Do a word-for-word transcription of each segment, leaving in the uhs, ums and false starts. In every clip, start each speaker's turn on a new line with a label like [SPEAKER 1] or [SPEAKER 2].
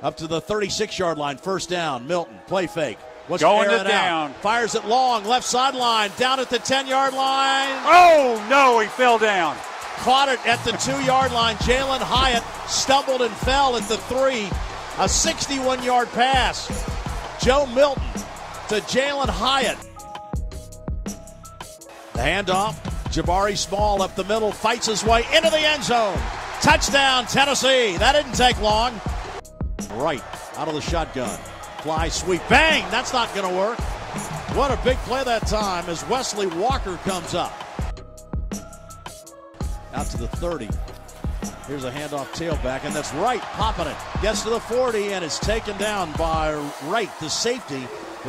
[SPEAKER 1] Up to the thirty-six-yard line, first down. Milton, play fake. What's
[SPEAKER 2] going to
[SPEAKER 1] it
[SPEAKER 2] down.
[SPEAKER 1] Out. Fires it long, left sideline, down at the ten-yard line.
[SPEAKER 2] Oh, no, he fell down.
[SPEAKER 1] Caught it at the two-yard line. Jalen Hyatt stumbled and fell at the three. A sixty-one-yard pass. Joe Milton to Jaylen Hyatt. The handoff. Jabari Small up the middle, fights his way into the end zone. Touchdown, Tennessee. That didn't take long. Right, out of the shotgun. Fly sweep, bang! That's not going to work. What a big play that time as Wesley Walker comes up. Out to the thirty. Here's a handoff tailback, and that's Wright popping it. Gets to the forty, and it's taken down by Wright, the safety.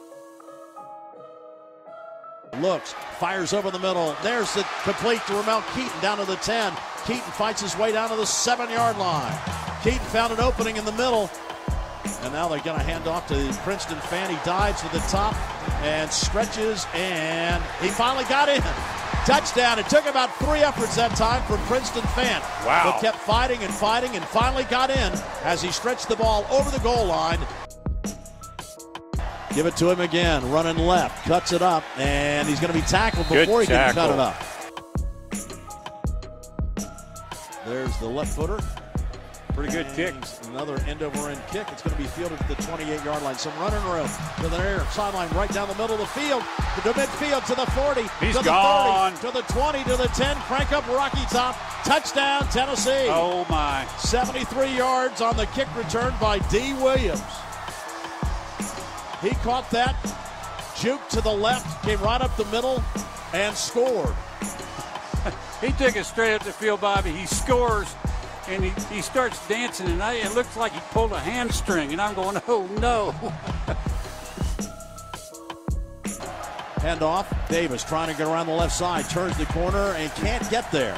[SPEAKER 1] Looks, fires over the middle. There's the complete to Ramel Keaton down to the ten. Keaton fights his way down to the seven-yard line. Keaton found an opening in the middle. And now they're going to hand off to Princeton fan. He dives to the top and stretches, and he finally got in. Touchdown. It took about three efforts that time from Princeton fan.
[SPEAKER 2] Wow.
[SPEAKER 1] But kept fighting and fighting and finally got in as he stretched the ball over the goal line. Give it to him again. Running left. Cuts it up, and he's going to be tackled before
[SPEAKER 2] Good
[SPEAKER 1] he can
[SPEAKER 2] tackle.
[SPEAKER 1] cut it up. There's the left footer.
[SPEAKER 2] Pretty good
[SPEAKER 1] And
[SPEAKER 2] kick.
[SPEAKER 1] Another end-over-end kick. It's going to be fielded at the twenty-eight-yard line. Some running room to the air sideline right down the middle of the field. To the midfield to the forty.
[SPEAKER 2] He's
[SPEAKER 1] to the
[SPEAKER 2] gone.
[SPEAKER 1] thirty. To the twenty. To the ten. Crank up Rocky Top. Touchdown, Tennessee.
[SPEAKER 2] Oh, my.
[SPEAKER 1] seventy-three yards on the kick return by D. Williams. He caught that. Juke to the left. Came right up the middle and scored.
[SPEAKER 2] He took it straight up the field, Bobby. He scores. And he, he starts dancing, and I, it looks like he pulled a hamstring. And I'm going, oh, no.
[SPEAKER 1] Handoff. Davis trying to get around the left side. Turns the corner and can't get there.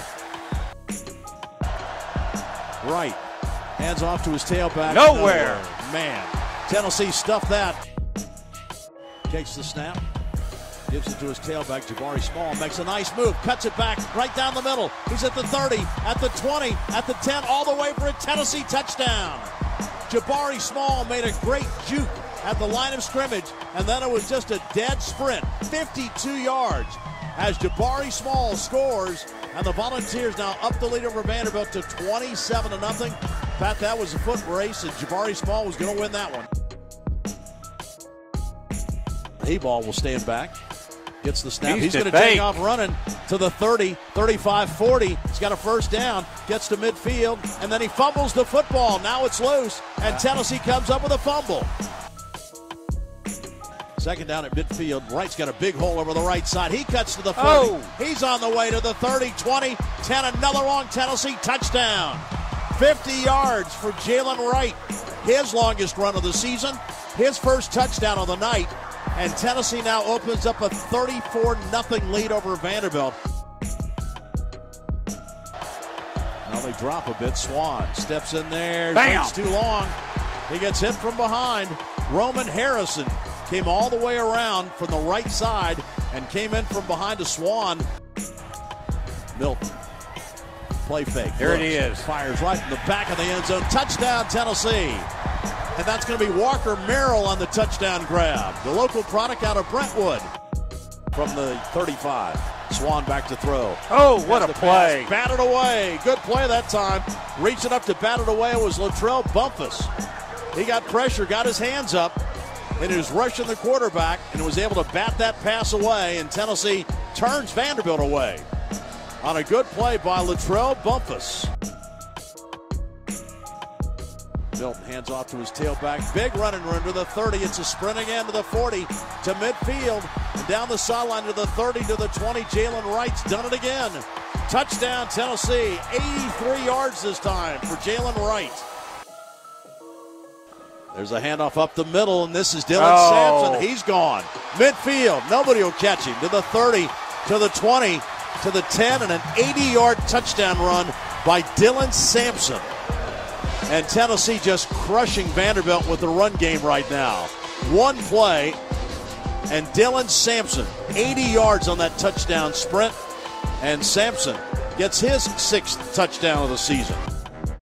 [SPEAKER 1] Right. Hands off to his tailback.
[SPEAKER 2] Nowhere.
[SPEAKER 1] Nowhere. Man. Tennessee stuffed that. Takes the snap. Gives it to his tailback, Jabari Small. Makes a nice move. Cuts it back right down the middle. He's at the thirty, at the twenty, at the ten, all the way for a Tennessee touchdown. Jabari Small made a great juke at the line of scrimmage, and then it was just a dead sprint. fifty-two yards as Jabari Small scores, and the Volunteers now up the lead over Vanderbilt to twenty-seven to nothing. Pat, that was a foot race, and Jabari Small was going to win that one. He-ball will stand back. Gets the snap.
[SPEAKER 2] He's
[SPEAKER 1] He's going to
[SPEAKER 2] debate.
[SPEAKER 1] take off running to the thirty, thirty-five, forty. He's got a first down, gets to midfield, and then he fumbles the football. Now it's loose, and Tennessee comes up with a fumble. Second down at midfield. Wright's got a big hole over the right side. He cuts to the forty.
[SPEAKER 2] Oh.
[SPEAKER 1] He's on the way to the thirty, twenty, ten. Another long Tennessee touchdown. fifty yards for Jaylen Wright. His longest run of the season. His first touchdown of the night. And Tennessee now opens up a thirty-four nothing lead over Vanderbilt. Now they drop a bit. Swan steps in there.
[SPEAKER 2] Bam.
[SPEAKER 1] Takes too long. He gets hit from behind. Roman Harrison came all the way around from the right side and came in from behind to Swan. Milton. Play fake.
[SPEAKER 2] There it
[SPEAKER 1] Looks,
[SPEAKER 2] is.
[SPEAKER 1] Fires right in the back of the end zone. Touchdown, Tennessee. And that's going to be Walker Merrill on the touchdown grab. The local product out of Brentwood from the thirty-five. Swan back to throw.
[SPEAKER 2] Oh, what a
[SPEAKER 1] the
[SPEAKER 2] play.
[SPEAKER 1] Pass, batted away. Good play that time. Reaching up to bat it away was Latrell Bumpus. He got pressure, got his hands up, and he was rushing the quarterback and was able to bat that pass away, and Tennessee turns Vanderbilt away on a good play by Latrell Bumpus. Milton hands off to his tailback. Big running room to the thirty. It's a sprint again to the forty, to midfield, and down the sideline to the thirty, to the twenty. Jaylen Wright's done it again. Touchdown, Tennessee. eighty-three yards this time for Jaylen Wright. There's a handoff up the middle, and this is Dylan
[SPEAKER 2] Oh.
[SPEAKER 1] Sampson. He's gone. Midfield. Nobody will catch him. To the thirty, to the twenty, to the ten, and an eighty-yard touchdown run by Dylan Sampson. And Tennessee just crushing Vanderbilt with the run game right now. One play, and Dylan Sampson, eighty yards on that touchdown sprint. And Sampson gets his sixth touchdown of the season.